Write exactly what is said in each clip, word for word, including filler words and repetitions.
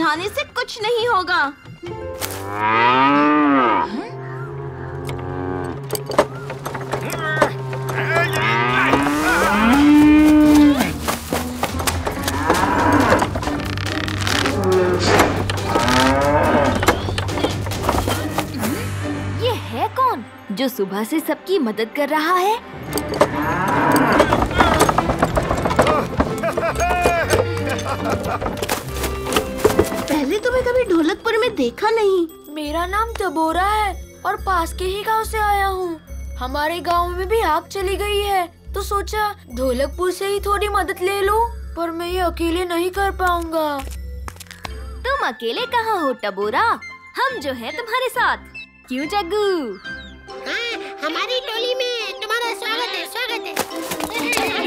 चिढ़ाने से कुछ नहीं होगा। ये है कौन जो सुबह से सबकी मदद कर रहा है? पहले तुम्हें कभी ढोलकपुर में देखा नहीं। मेरा नाम टबोरा है और पास के ही गांव से आया हूँ। हमारे गांव में भी आग चली गई है, तो सोचा ढोलकपुर से ही थोड़ी मदद ले लूं, पर मैं ये अकेले नहीं कर पाऊंगा। तुम अकेले कहाँ हो टबोरा? हम जो हैं तुम्हारे साथ। क्यों जग्गू? हाँ, हमारी टोली में तुम्हारा स्वागत है, स्वागत है।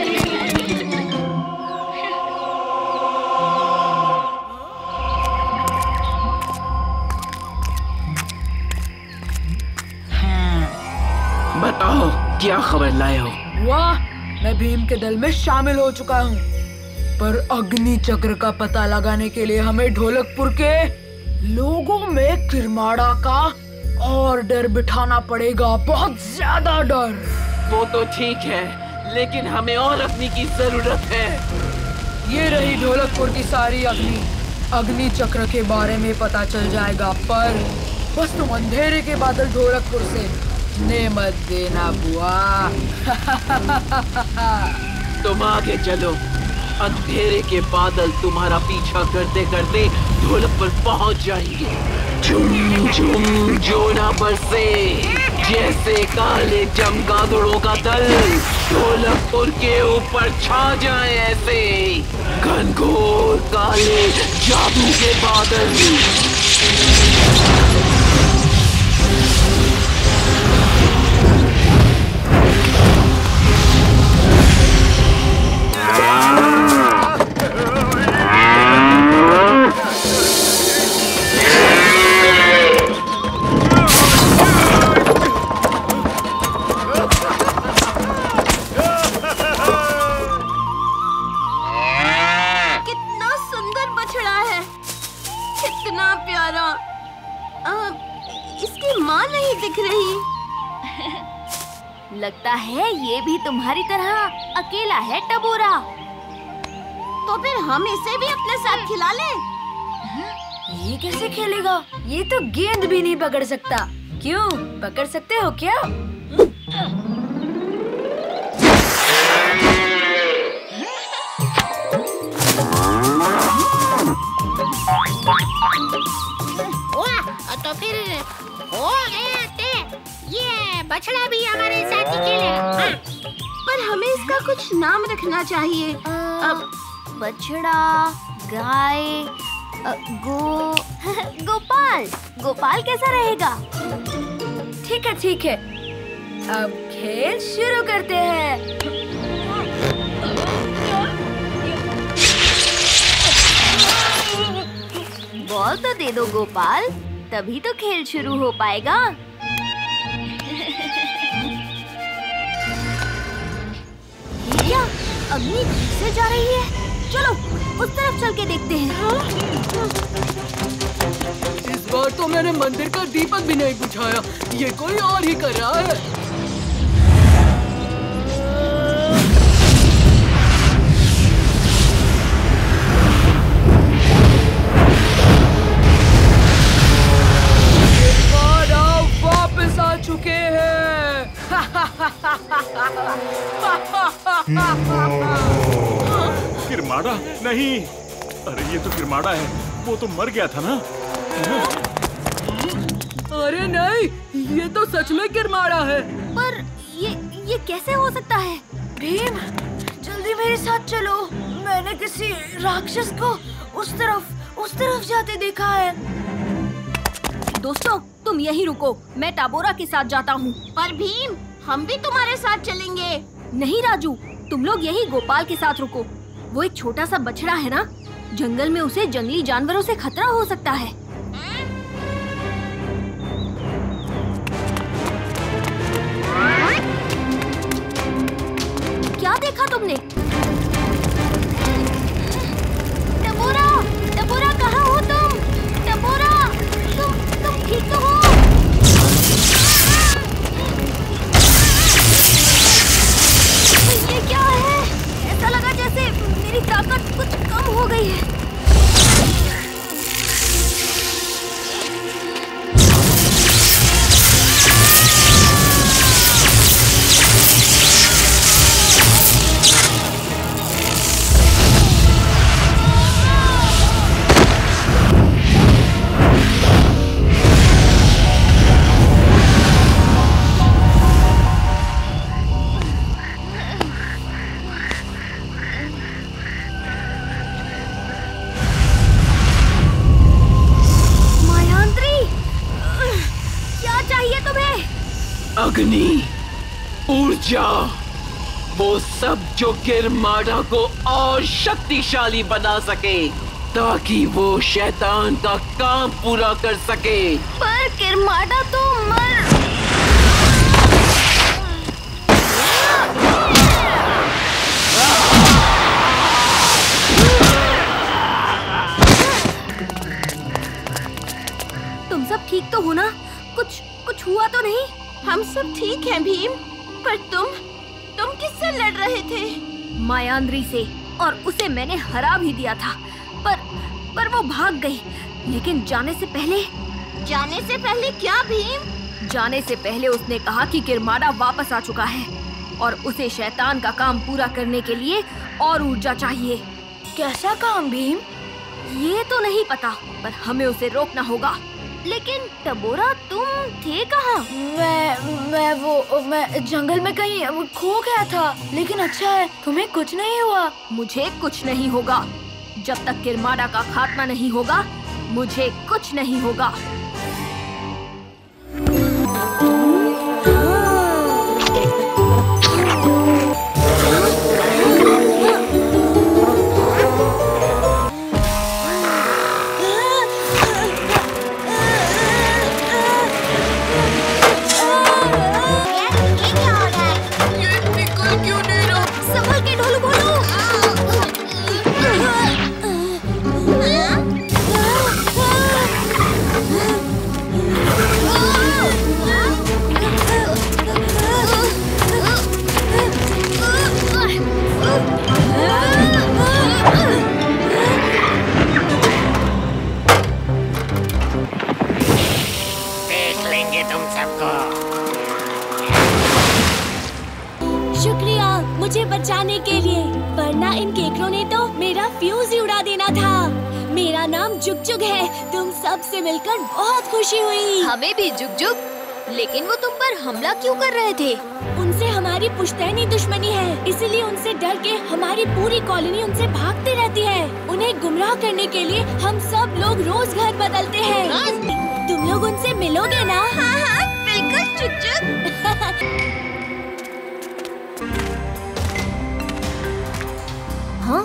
बताओ क्या खबर लाए हो? वाह, मैं भीम के दल में शामिल हो चुका हूँ, पर अग्नि चक्र का पता लगाने के लिए हमें ढोलकपुर के लोगों में किरमाड़ा का और डर बिठाना पड़ेगा, बहुत ज्यादा डर। वो तो ठीक है, लेकिन हमें और अग्नि की जरूरत है। ये रही ढोलकपुर की सारी अग्नि। अग्नि चक्र के बारे में पता चल जाएगा, पर बस तुम अंधेरे के बादल ढोलकपुर से ने मत देना बुआ। तुम आगे चलो, अंधेरे के बादल तुम्हारा पीछा करते करते ढोलकपुर पहुंच जाएंगे। झुम झुम जोना बरसे जैसे काले चमगादड़ों का दल ढोलकपुर के ऊपर छा जाए, ऐसे घनघोर काले जादू के बादल। लगता है ये भी तुम्हारी तरह अकेला है टबोरा। तो फिर हम इसे भी अपने साथ खिला लें। ये कैसे खेलेगा? ये तो गेंद भी नहीं पकड़ सकता। क्यों, पकड़ सकते हो क्या? तो फिर हो गया ते, ये बछड़ा भी हमारे साथ ही खेलेगा। हाँ। पर हमें इसका कुछ नाम रखना चाहिए। अब बछड़ा, गाय, गो गोपाल। गोपाल कैसा रहेगा? ठीक है ठीक है, अब खेल शुरू करते हैं। बॉल तो दे दो गोपाल, तभी तो खेल शुरू हो पाएगा। क्या अग्नि से जा रही है? चलो उस तरफ चल के देखते हैं। इस बार तो मैंने मंदिर का दीपक भी नहीं बुझाया, ये कोई और ही कर रहा है। वापस आ चुके हैं। किरमाड़ा नहीं, अरे ये तो किरमाड़ा है, वो तो मर गया था ना। अरे नहीं, ये तो सच में किरमाड़ा है। पर ये ये कैसे हो सकता है? भीम, जल्दी मेरे साथ चलो। मैंने किसी राक्षस को उस तरफ उस तरफ जाते देखा है। दोस्तों तुम यहीं रुको, मैं टाबोरा के साथ जाता हूँ। पर भीम, हम भी तुम्हारे साथ चलेंगे। नहीं राजू, तुम लोग यही गोपाल के साथ रुको। वो एक छोटा सा बछड़ा है ना, जंगल में उसे जंगली जानवरों से खतरा हो सकता है। क्या देखा तुमने? टबोरा, टबोरा कहाँ जाओ वो सब जो किरमाड़ा को और शक्तिशाली बना सके, ताकि वो शैतान का काम पूरा कर सके। पर किरमाड़ा तो मर तुम सब ठीक तो हो ना? कुछ कुछ हुआ तो नहीं? हम सब ठीक हैं भीम, पर तुम तुम किससे लड़ रहे थे? मायांद्री से, और उसे मैंने हरा भी दिया था, पर पर वो भाग गई। लेकिन जाने से पहले जाने से पहले क्या भीम? जाने से पहले उसने कहा कि किरमाड़ा वापस आ चुका है और उसे शैतान का काम पूरा करने के लिए और ऊर्जा चाहिए। कैसा काम भीम? ये तो नहीं पता, पर हमें उसे रोकना होगा। लेकिन टबोरा, तुम थे कहाँ? मैं मैं वो मैं जंगल में कहीं खो गया था, लेकिन अच्छा है तुम्हें कुछ नहीं हुआ। मुझे कुछ नहीं होगा। जब तक किरमाड़ा का खात्मा नहीं होगा, मुझे कुछ नहीं होगा। शुक्रिया मुझे बचाने के लिए, वरना इन केकरों ने तो मेरा फ्यूज ही उड़ा देना था। मेरा नाम जुग जुग है। तुम सब से मिलकर बहुत खुशी हुई। हमें भी जुग जुग। लेकिन वो तुम पर हमला क्यों कर रहे थे? उनसे हमारी पुश्तैनी दुश्मनी है, इसलिए उनसे डर के हमारी पूरी कॉलोनी उनसे भागती रहती है। उन्हें गुमराह करने के लिए हम सब लोग रोज घर बदलते हैं। तुम लोग उनसे मिलोगे ना? हाँ हाँ बिल्कुल जुग जुग। हाँ?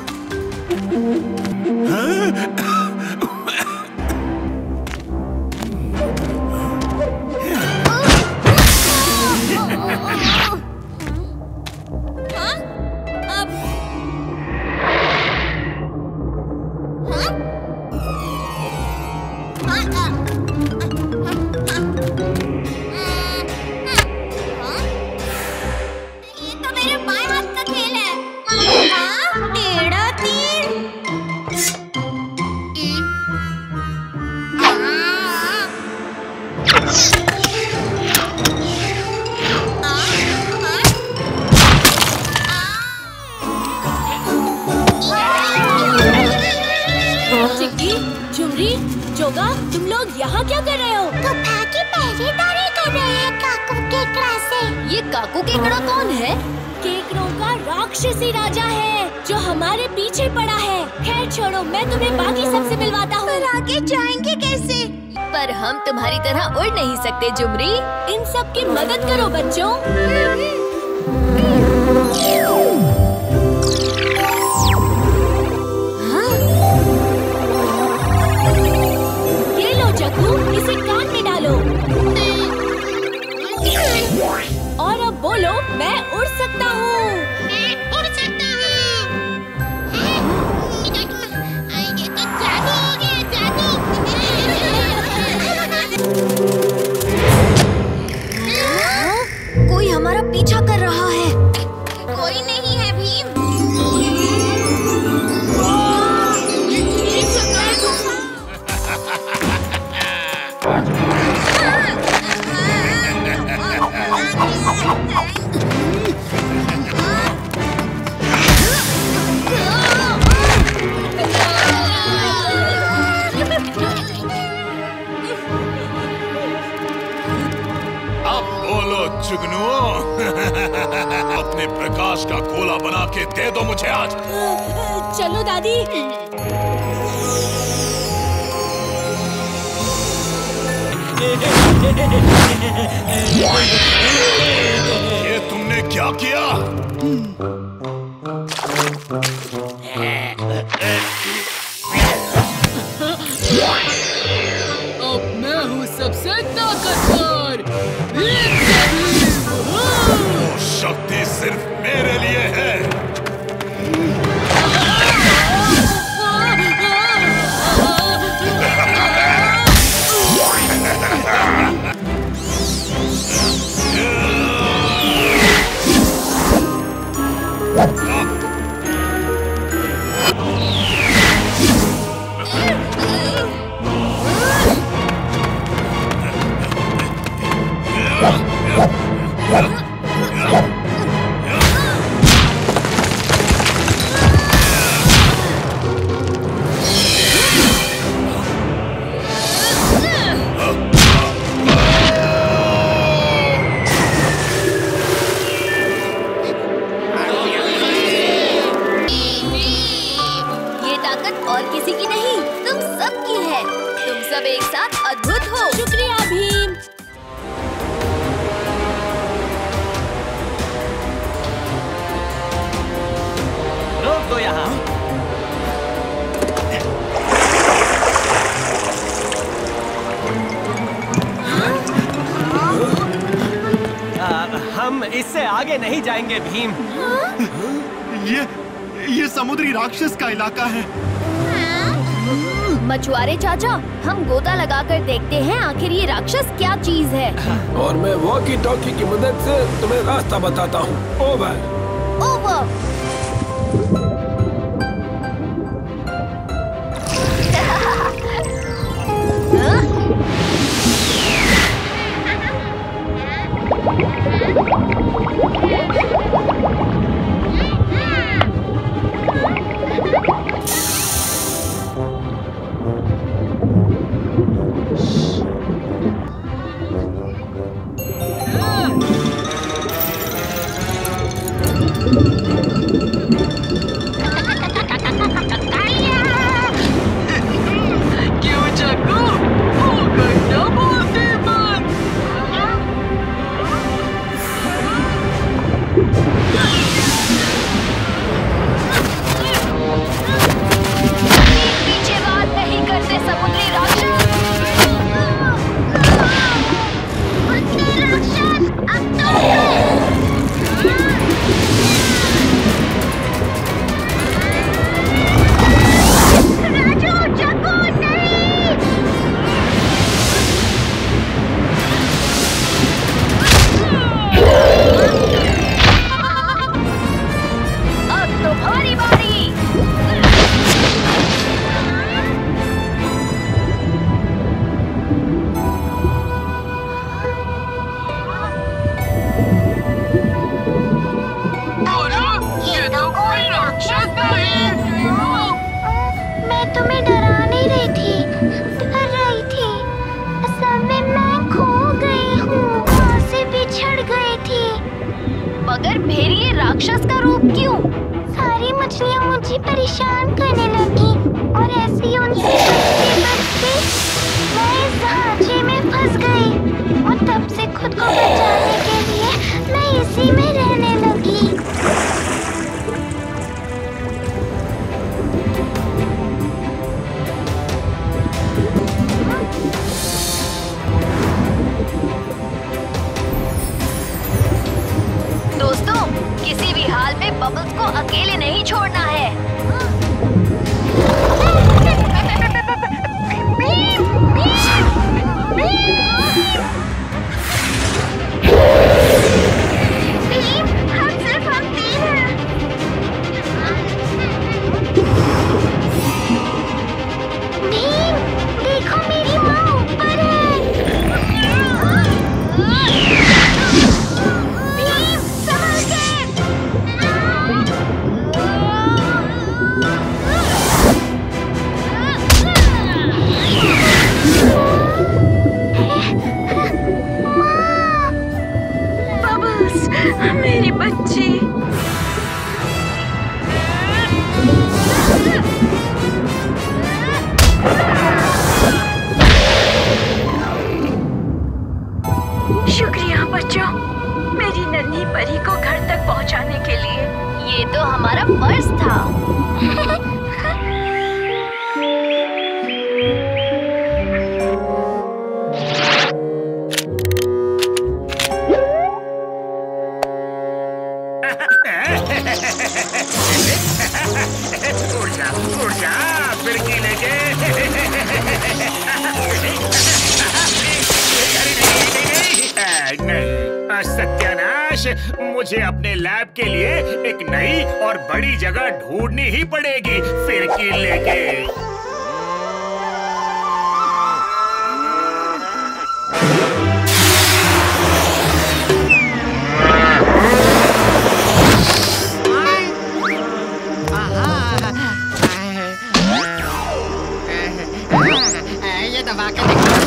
जोगा, तुम लोग यहाँ क्या कर रहे हो? गुफा की पहरेदारी कर रहे हैं काकू केकड़ा से। ये काकू केकड़ा कौन है? केकड़ों का राक्षसी राजा है जो हमारे पीछे पड़ा है। खैर छोड़ो, मैं तुम्हें बाकी सबसे मिलवाता हूँ। पर आगे जाएंगे कैसे? पर हम तुम्हारी तरह उड़ नहीं सकते जुमरी। इन सब की मदद करो बच्चों। ये लो जग्गू, इसे कान में डालो और अब बोलो, मैं उड़ सकता हूँ। मैं उड़ सकता हूँ। ये तो जादू हो गया, जादू। कोई हमारा पीछा कर रहा है। कोई नहीं है भीम। जुगनुओ, अपने प्रकाश का गोला बना के दे दो मुझे आज। चलो दादी। ये तुमने क्या किया? अब मैं हूँ सबसे ताकतवर। वो शक्ति सिर्फ मेरे लिए है। इससे आगे नहीं जाएंगे भीम। ये ये समुद्री राक्षस का इलाका है। मछुआरे चाचा, हम गोता लगाकर देखते हैं आखिर ये राक्षस क्या चीज है। और मैं वॉकी टॉकी की मदद से तुम्हें रास्ता बताता हूँ। ओवर। ओवर। मगर फिर ये राक्षस का रूप क्यों? सारी मछलियाँ मुझे परेशान करने लगी और ऐसे ही उनसे बचते बचते मैं इस ढांचे में फंस गई और तब से खुद को बचाने के लिए मैं इसी में रहने लगी। दोस्तों, किसी भी हाल में बबल्स को अकेले नहीं छोड़ना है। पर्स था। उड़ जा, उड़ जा, फिरकी लेके। नहीं, सत्यानाश, मुझे अपने लैब के लिए एक नई और बड़ी जगह ढूंढनी ही पड़ेगी फिरकी लेके। ये तो वाकई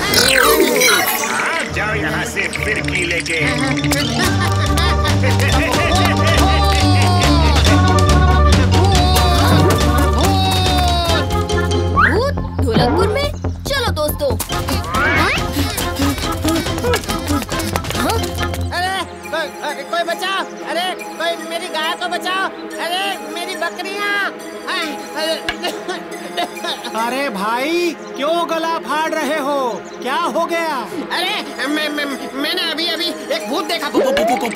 आप जाओ यहाँ से फिरकी लेके। भूत ढोलकपुर में? चलो दोस्तों। अरे कोई, कोई बचाओ! अरे कोई मेरी गाय को बचाओ! अरे मेरी बकरियाँ! अरे भाई, क्यों गला फाड़ रहे हो? क्या हो गया? अरे मैं, मैं, मैंने अभी अभी एक भूत देखा। भूत!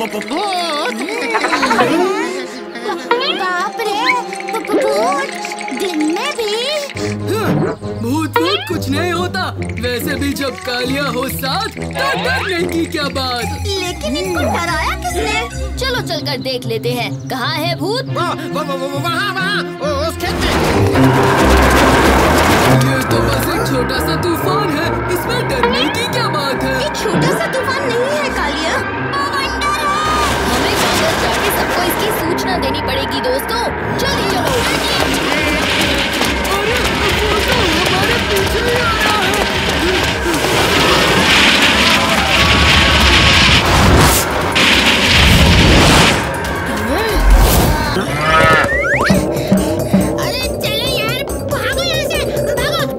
बाप रे, भूत दिन में भी? भूत भूत कुछ नहीं होता। वैसे भी जब कालिया हो साथ तो डरने की क्या बात। लेकिन इनको डराया किसने? चलो चलकर देख लेते हैं। कहाँ है भूत? वहाँ वहाँ उस खेत में। ये तो बस एक छोटा सा तूफान है, इसमें डरने की क्या बात है? ये छोटा सा तूफान नहीं है कालिया, हमें वापस जाके सबको इसकी सूचना देनी पड़ेगी दोस्तों। चलो चलो। अरे वो तो हमारे पीछे ही आ रहा है। अरे चलो यार, भागो यहाँ से, भागो।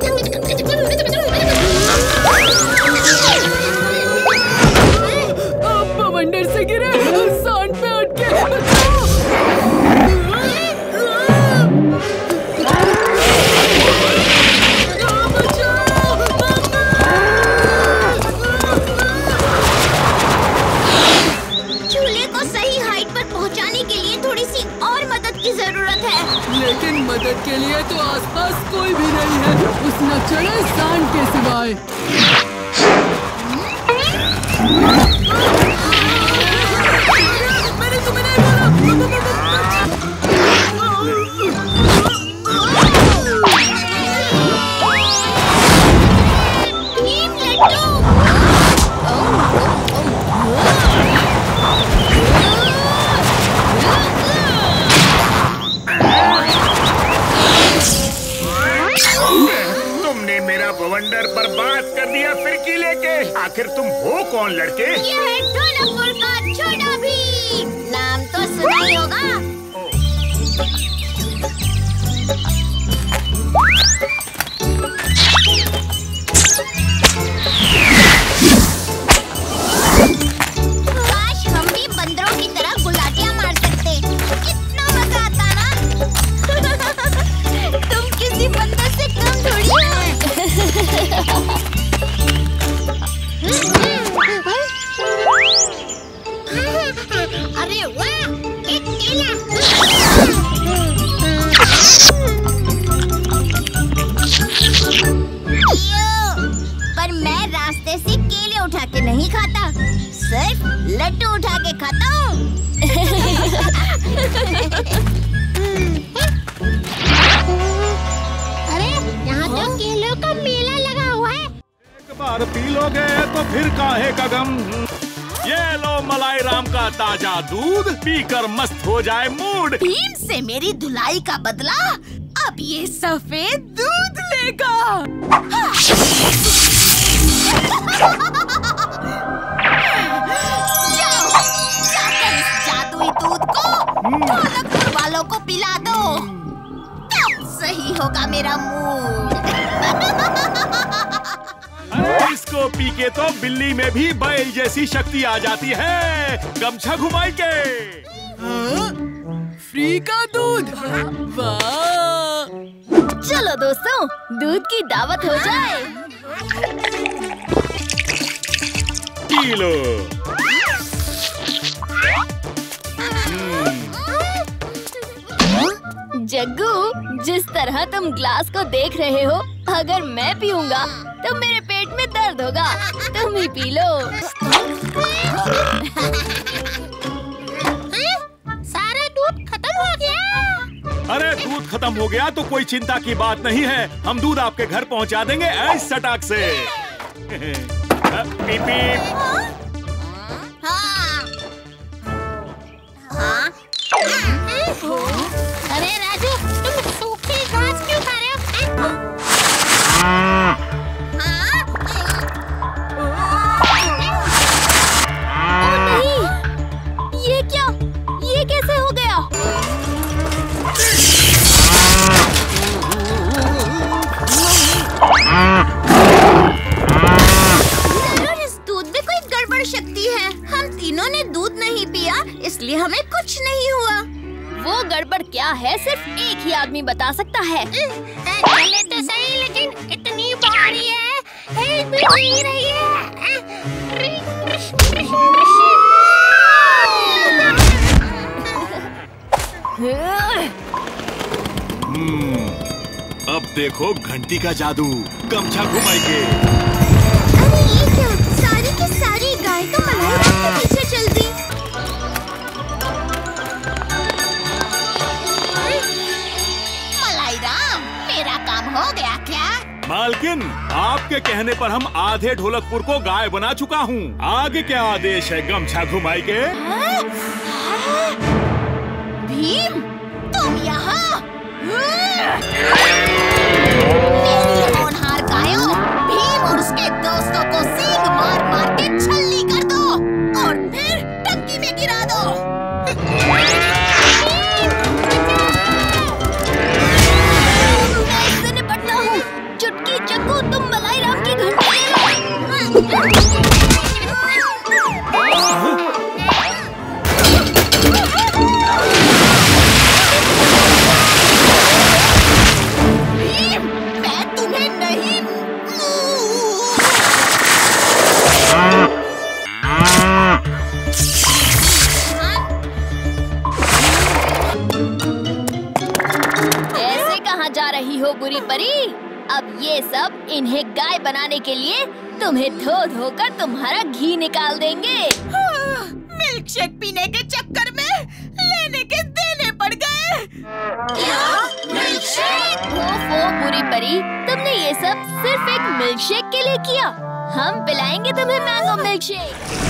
आप बवंडर से गिरे, सांड पे अटके। चूल्हे को सही हाइट पर पहुंचाने के लिए थोड़ी सी और मदद की जरूरत है। लेकिन मदद के लिए तो आसपास कोई भी नहीं है, उस न चले सांड के सिवाय। मैंने तुम्हें नहीं तुमने मेरा बवंडर बर्बाद कर दिया फिरकी लेके। आखिर तुम हो कौन लड़के? ये है ढोलकपुर का छोटा भीम। नाम तो सुना ही होगा। काश हम भी बंदरों की तरह गुलाटियां मार सकते, कितना मजा आता ना। तुम किसी बंदर से कम थोड़ी हो। अरे वाह, एक केला। पर मैं रास्ते से केले उठा के नहीं खाता, सिर्फ लड्डू उठा के खाता हूँ। अरे यहाँ तो केलों का मेला लगा हुआ है। एक बार पी लोगे तो फिर काहे का गम। ये लो मलाई राम का ताजा दूध, पीकर मस्त हो जाए मूड। भीम से मेरी धुलाई का बदला अब ये सफेद दूध लेगा। जाओ, जाकर इस जादुई दूध को ढोलकपुर वालों को पिला दो, तब सही होगा मेरा मूड। इसको पी के तो बिल्ली में भी बैल जैसी शक्ति आ जाती है। गमछा घुमाई के। फ्री का दूध। वाह! चलो दोस्तों, दूध की दावत हो जाए। P low. जग्गू, जिस तरह तुम ग्लास को देख रहे हो, अगर मैं पीऊंगा तो मेरे पेट में दर्द होगा। तुम ही पी लो। सारा दूध खत्म हो गया। अरे दूध खत्म हो गया तो कोई चिंता की बात नहीं है, हम दूध आपके घर पहुंचा देंगे ऐस सटाक से। पीप पीप। हाँ। हाँ। अरे राजू, तुम सूखी घास क्यों खा रहे हो? हाँ? ओ नहीं, ये क्या? ये कैसे हो गया? इस दूध में कोई गड़बड़ शक्ति है। हम तीनों ने दूध नहीं पिया, इसलिए हमें कुछ नहीं हुआ। वो गड़बड़ क्या है, सिर्फ एक ही आदमी बता सकता है। चले तो सही, लेकिन इतनी भारी है, हिल भी नहीं रही है। हम्म, अब देखो घंटी का जादू, गमछा घुमाएंगे। अरे ये क्या? सारी की सारी गाय तो मलाई राम के पीछे चल दी। मलाई राम, मेरा काम हो गया क्या? मालकिन, आपके कहने पर हम आधे ढोलकपुर को गाय बना चुका हूँ। आगे क्या आदेश है गमछा घुमाई के? भीम, तुम यहाँ? मेरी होनहार गायों, भीम और उसके दोस्तों को सींग मार मार के छल्ली कर दो और फिर टंकी में गिरा दो। मैं इससे निपटता हूँ। चुटकी, जग्गू, तुम मलाई राम की घंटी ले लो। मैं तुम्हें नहीं। ऐसे कहाँ जा रही हो बुरी परी? अब ये सब इन्हें गाय बनाने के लिए तुम्हें धो धो कर तुम्हारा घी निकाल देंगे। मिल्क शेक पीने के चक्कर में लेने के देने पड़ गए। क्या? Milk shake? ओफो बुरी परी, तुमने ये सब सिर्फ एक मिल्क शेक के लिए किया। हम पिलाएंगे तुम्हें मैंगो मिल्क शेक।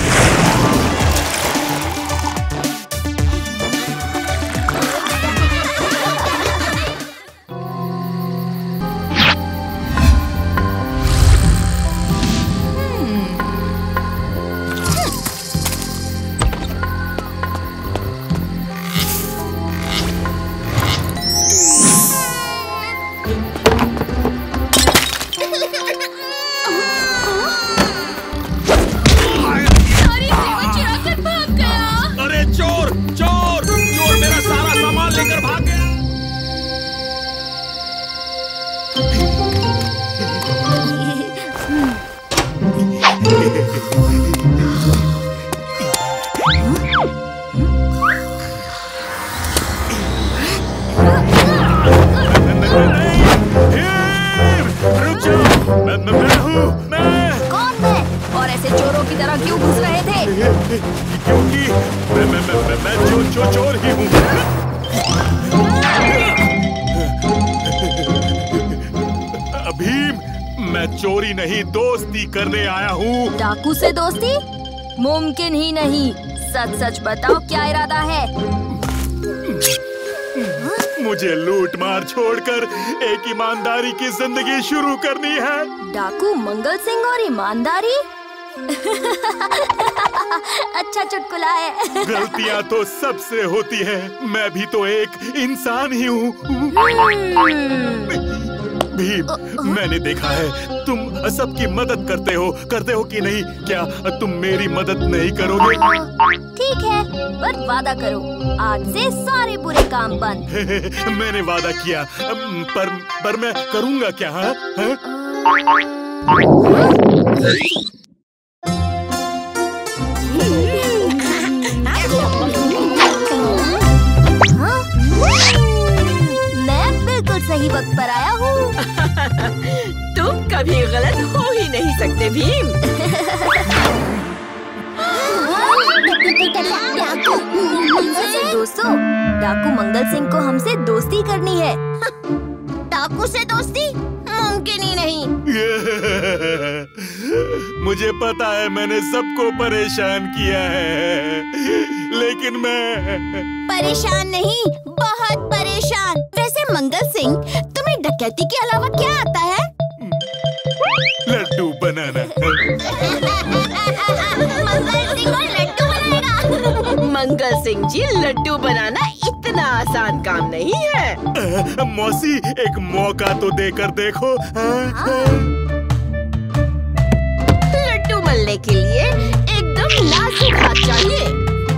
क्योंकि मैं मैं मैं मैं, मैं चो, चो, चोर ही हूँ। भीम, मैं चोरी नहीं दोस्ती करने आया हूँ। डाकू से दोस्ती? मुमकिन ही नहीं। सच सच बताओ क्या इरादा है? मुझे लूट मार छोड़कर एक ईमानदारी की जिंदगी शुरू करनी है। डाकू मंगल सिंह और ईमानदारी? अच्छा चुटकुला है। गलतियाँ तो सबसे होती है, मैं भी तो एक इंसान ही हूँ। भीम, मैंने देखा है तुम सबकी मदद करते हो करते हो कि नहीं? क्या तुम मेरी मदद नहीं करोगे? ठीक है, पर वादा करो आज से सारे बुरे काम बंद। मैंने वादा किया, पर पर मैं करूँगा क्या? हाँ? हाँ? सही वक्त पर आया हूँ। तुम कभी गलत हो ही नहीं सकते भीम। दोस्तों, डाकू मंगल सिंह को हमसे दोस्ती करनी है। डाकू से दोस्ती मुमकिन ही नहीं। मुझे पता है मैंने सबको परेशान किया है, लेकिन मैं परेशान नहीं, बहुत परेशान। वैसे मंगल सिंह, तुम्हें डकैती के अलावा क्या आता है? लड्डू बनाना। मंगल सिंह लड्डू बनाएगा। मंगल सिंह जी, लड्डू बनाना इतना आसान काम नहीं है। आ, मौसी, एक मौका तो देकर देखो। लड्डू मलने के लिए एकदम नाजुक हाथ चाहिए।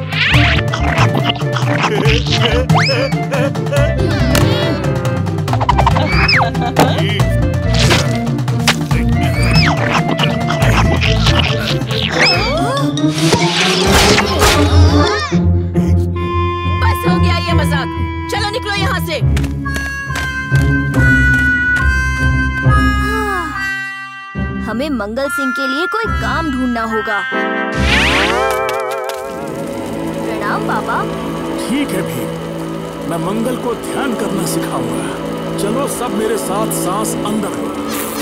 बस हो गया ये मजाक, चलो निकलो यहाँ से। हमें मंगल सिंह के लिए कोई काम ढूंढना होगा। प्रणाम बाबा। ठीक है भी, मैं मंगल को ध्यान करना सिखाऊंगा। चलो सब मेरे साथ सांस अंदर लो।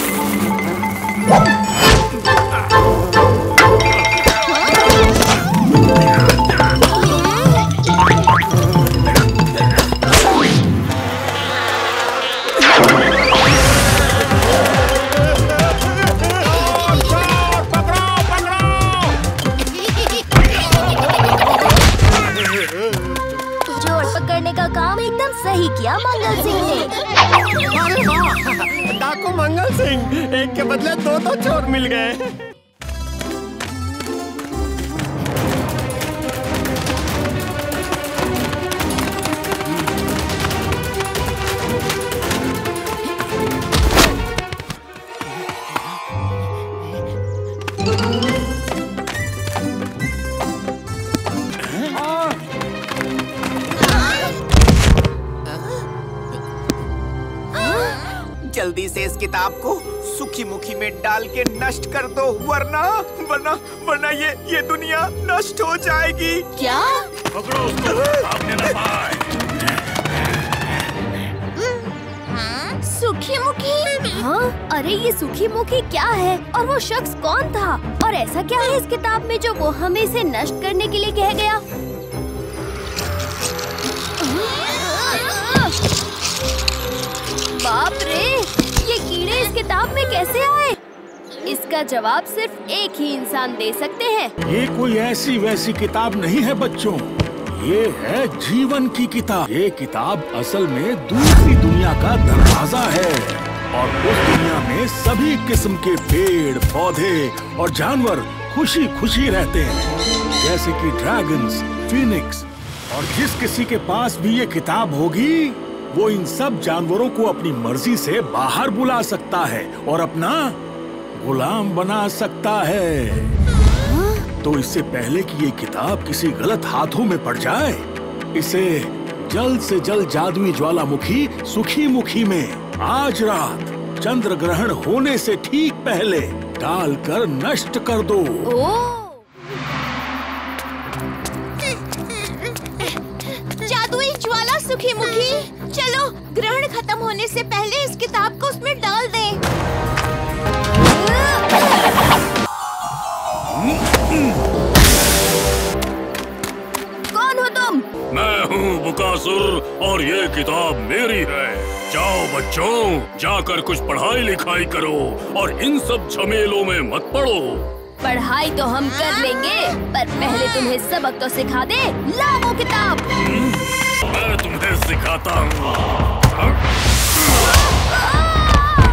सही किया मंगल सिंह ने। अरे वाह, डाकू मंगल सिंह, एक के बदले दो दो चोर मिल गए। जल्दी से इस किताब को सुखी मुखी में डाल के नष्ट कर दो, वरना वरना वरना ये ये दुनिया नष्ट हो जाएगी। क्या? पकड़ो उसको, भागने न पाए। सुखी मुखी? हाँ, अरे ये सुखी मुखी क्या है और वो शख्स कौन था और ऐसा क्या है इस किताब में जो वो हमें इसे नष्ट करने के लिए कह गया? बाप रे, ये कीड़े इस किताब में कैसे आए? इसका जवाब सिर्फ एक ही इंसान दे सकते हैं। ये कोई ऐसी वैसी किताब नहीं है बच्चों, ये है जीवन की किताब। ये किताब असल में दूसरी दुनिया का दरवाजा है और उस दुनिया में सभी किस्म के पेड़ पौधे और जानवर खुशी खुशी रहते हैं, जैसे कि ड्रैगन्स, फीनिक्स। और जिस किसी के पास भी ये किताब होगी वो इन सब जानवरों को अपनी मर्जी से बाहर बुला सकता है और अपना गुलाम बना सकता है। तो इससे पहले कि ये किताब किसी गलत हाथों में पड़ जाए, इसे जल्द से जल्द जादुई ज्वालामुखी सुखी मुखी में आज रात चंद्र ग्रहण होने से ठीक पहले डालकर नष्ट कर दो। जादुई ज्वाला सुखी मुखी, चलो ग्रहण खत्म होने से पहले इस किताब को उसमें डाल दें। कौन हो तुम? मैं हूँ बुकासुर और ये किताब मेरी है। जाओ बच्चों, जाकर कुछ पढ़ाई लिखाई करो और इन सब झमेलों में मत पड़ो। पढ़ाई तो हम कर लेंगे, पर पहले तुम्हें सबक तो सिखा दे। लाओ वो किताब। मैं तुम्हें सिखाता हूँ।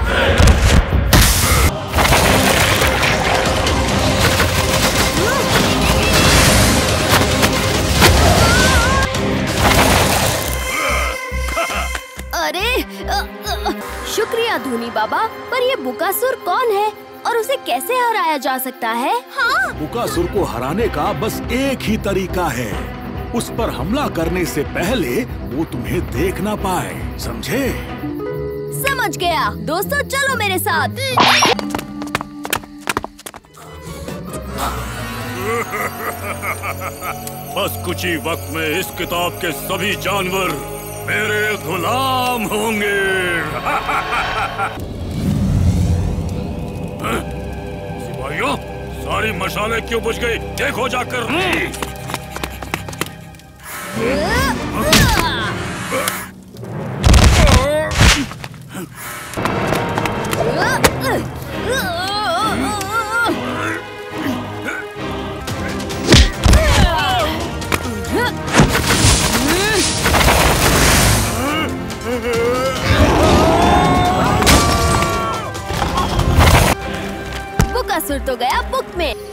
शुक्रिया धूनी बाबा, पर ये बुकासुर कौन है और उसे कैसे हराया जा सकता है? हाँ। बुकासुर को हराने का बस एक ही तरीका है, उस पर हमला करने से पहले वो तुम्हें देख ना पाए, समझे? समझ गया। दोस्तों चलो मेरे साथ। बस कुछ ही वक्त में इस किताब के सभी जानवर मेरे गुलाम होंगे। सिपाहियों, सारी मशालें क्यों बुझ गई? देखो जाकर। बुकासुर तो गया बुक में।